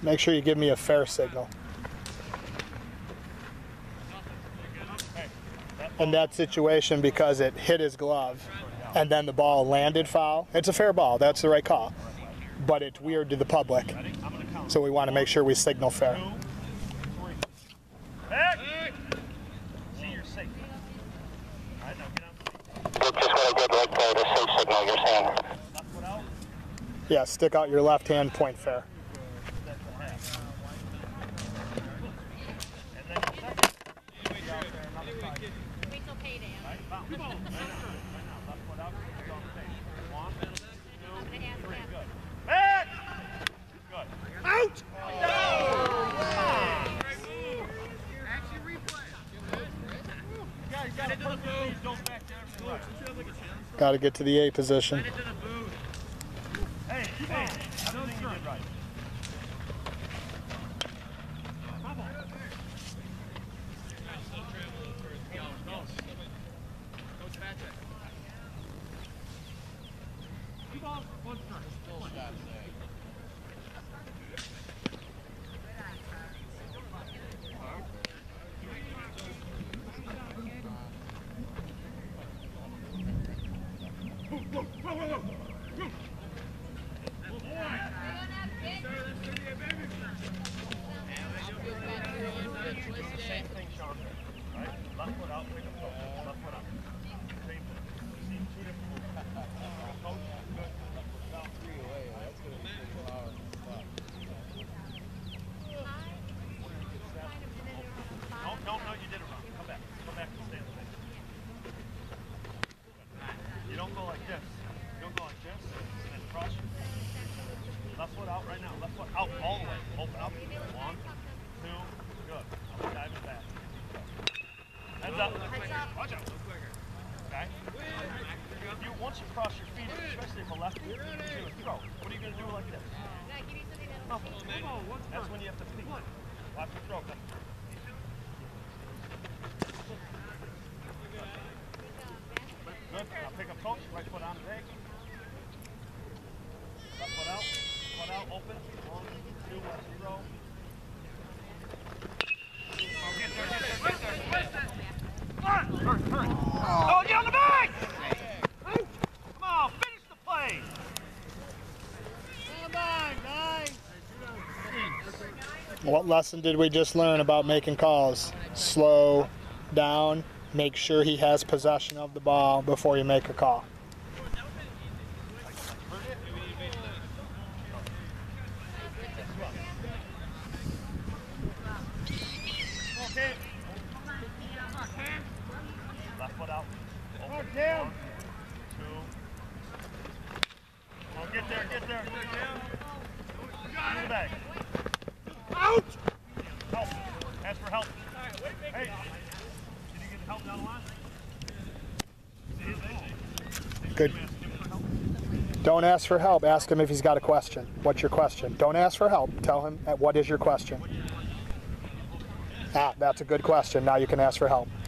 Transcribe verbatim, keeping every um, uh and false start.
Make sure you give me a fair signal. In that situation, because it hit his glove and then the ball landed foul, it's a fair ball. That's the right call. But it's weird to the public. So we want to make sure we signal fair. Yeah, stick out your left hand, point fair. Got to get to the A position. Hey, hey, everything you did right. Once you cross your feet, especially if a lefty, you do a throw. What are you going to do like this? Oh, that's when you have to peek. Watch the throw come through. Good. Now pick up coach, right foot on the leg. Left foot out, foot out, open. One, two, watch the throw. Oh, get there, get there, get there. Hurry, hurry. Oh, get on the bag! What lesson did we just learn about making calls? Slow down, make sure he has possession of the ball before you make a call. Left foot out. Open. One, two. Oh, get there, get there. In the bag. Out! Help. Ask for help. Hey. Did you get help down the line? Good. Don't ask for help. Ask him if he's got a question. What's your question? Don't ask for help. Tell him, what is your question? Ah, that's a good question. Now you can ask for help.